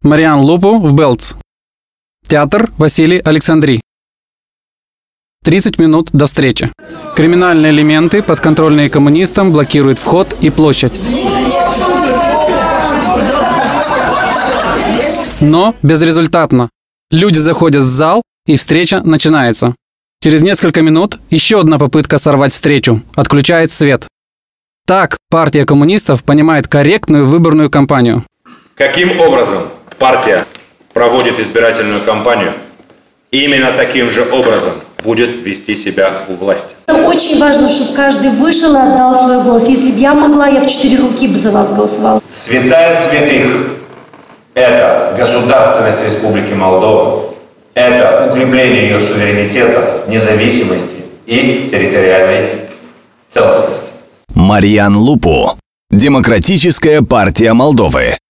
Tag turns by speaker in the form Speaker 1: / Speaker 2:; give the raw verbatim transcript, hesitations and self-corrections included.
Speaker 1: Маріан Лупу в Белц. Театр Василий Александрий. тридцать минут до встречи. Криминальные элементы, подконтрольные коммунистам, блокируют вход и площадь. Но безрезультатно. Люди заходят в зал, и встреча начинается. Через несколько минут еще одна попытка сорвать встречу. Отключает свет. Так партия коммунистов понимает корректную выборную кампанию.
Speaker 2: Каким образом партия проводит избирательную кампанию? Именно таким же образом будет вести себя у власти.
Speaker 3: Очень важно, чтобы каждый вышел и отдал свой голос. Если бы я могла, я в четыре руки бы за вас голосовала.
Speaker 2: Святая святых – это государственность Республики Молдова, это укрепление ее суверенитета, независимости и территориальной целостности.
Speaker 4: Маріан Лупу. Демократическая партия Молдовы.